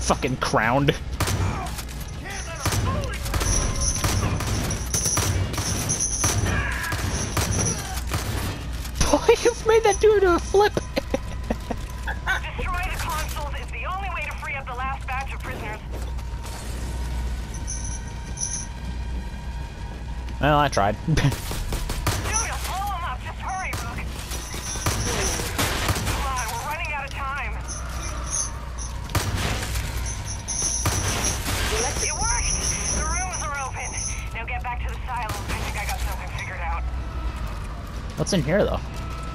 Fucking crowned. Boy, you've made that dude do a flip. Destroy the consoles is the only way to free up the last batch of prisoners. Well, I tried. Dude, blow them up. Just hurry, Rook. Come on, we're running out of time. It worked! The rooms are open. Now get back to the silos. I think I got something figured out. What's in here, though?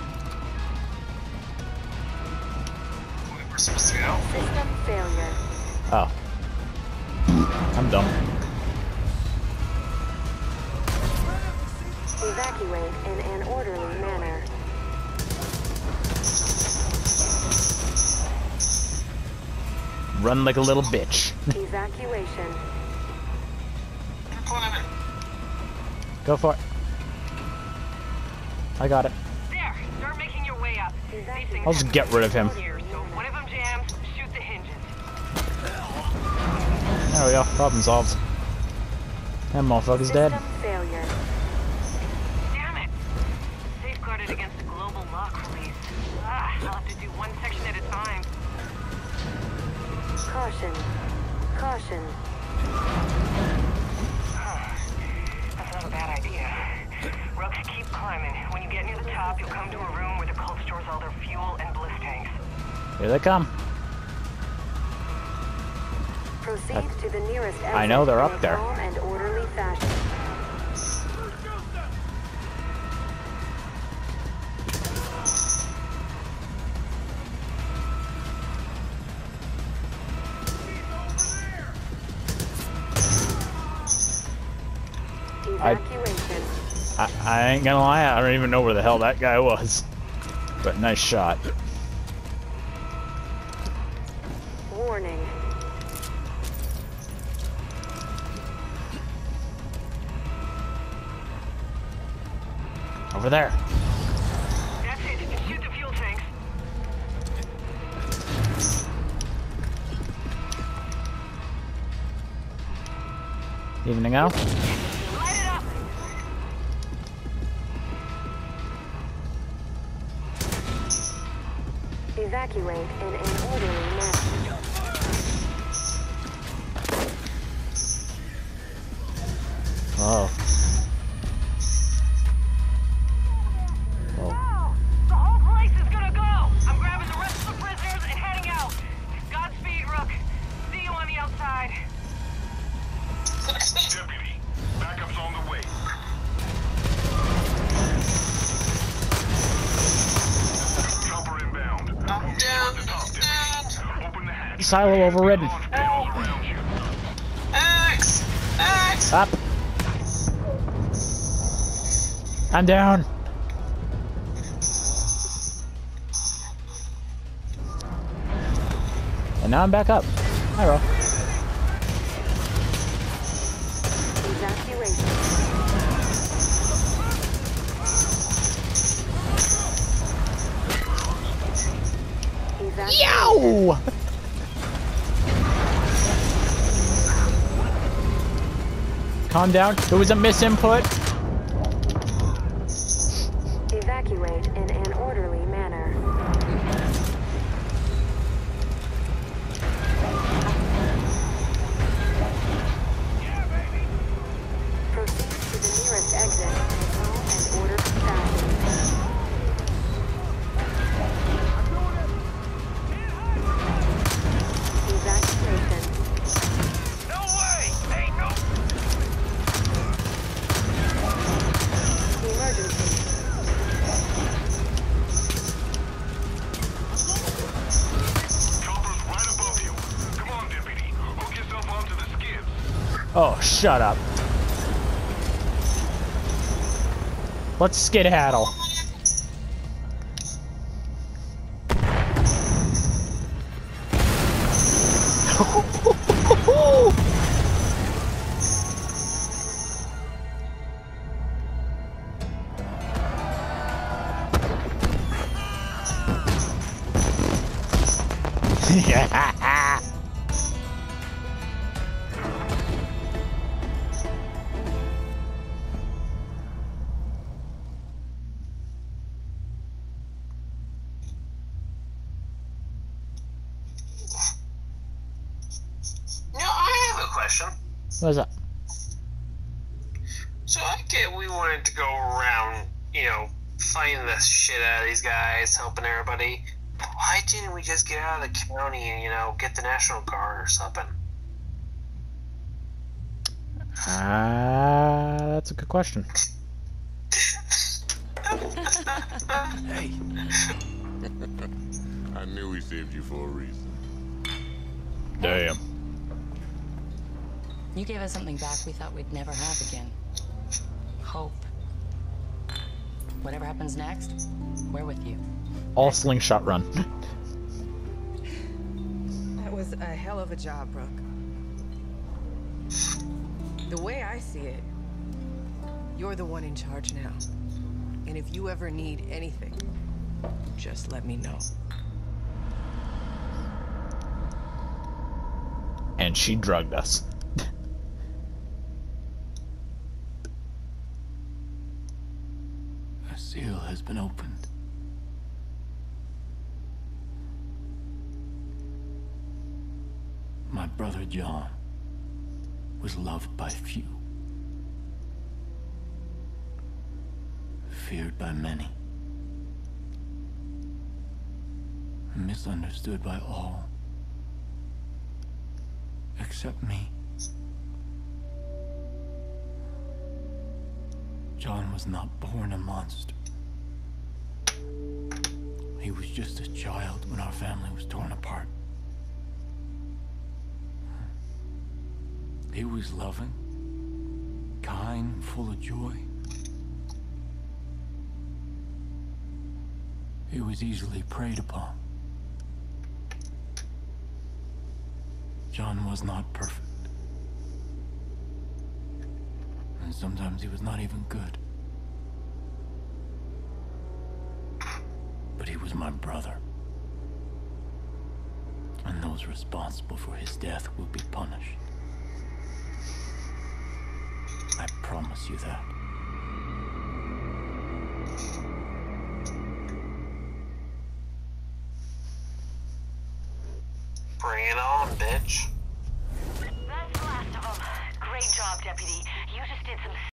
We're supposed to go. System failure. Oh. I'm dumb. Evacuate in an orderly manner. Run like a little bitch. Evacuation. You're pulling him in. Go for it. I got it. There, start making your way up. These things I'll just get rid of him. here, so if one of them jams, shoot the hinges. There we go. Problem solved. That motherfucker's dead. System failure. Damn it! Safeguarded against the global lock release. I'll have to do one section at a time. Caution. Caution. That's not a bad idea. Rook, keep climbing. When you get near the top, you'll come to a room where the cult stores all their fuel and bliss tanks. Here they come. Proceed to the nearest exit I know they're in up a there. calm and orderly fashion. Evacuation. I ain't gonna lie, I don't even know where the hell that guy was. But nice shot. Warning. Over there. That's it. Shoot the fuel tanks. Evening out. Light it up! Evacuate in an orderly manner. Oh. Oh. The whole place is gonna go! I'm grabbing the rest of the prisoners and heading out. Godspeed, Rook. See you on the outside. Deputy, backup's on the way. Chopper inbound. I'm down. The top, deputy. Open the hatch. Silo overridden. All around you. Axe! Axe! Up. I'm down. And now I'm back up. Hi, Ro. Evacuation. Evacuation. Yow! Calm down. There was a misinput. Evacuate in an orderly manner. Proceed to the nearest exit in a calm and orderly fashion. Evacuation. No way! Ain't no... Emergency. Chopper's right above you. Come on, deputy. Hook yourself onto the skids. Oh, shut up. Let's skedaddle. Yeah. What is that? So I get we wanted to go around, you know, fighting the shit out of these guys, helping everybody. But why didn't we just get out of the county and, you know, get the National Guard or something? That's a good question. Hey. I knew we saved you for a reason. Damn. You gave us something back we thought we'd never have again. Hope. Whatever happens next, we're with you. All slingshot run. That was a hell of a job, Brooke. The way I see it, you're the one in charge now. And if you ever need anything, just let me know. And she drugged us. A seal has been opened. My brother John was loved by few, feared by many, misunderstood by all, except me. John was not born a monster. He was just a child when our family was torn apart. He was loving, kind, full of joy. He was easily preyed upon. John was not perfect. And sometimes he was not even good. But he was my brother. And those responsible for his death will be punished. I promise you that. Bring it on, bitch. That's the last of them. Great job, Deputy. You just did some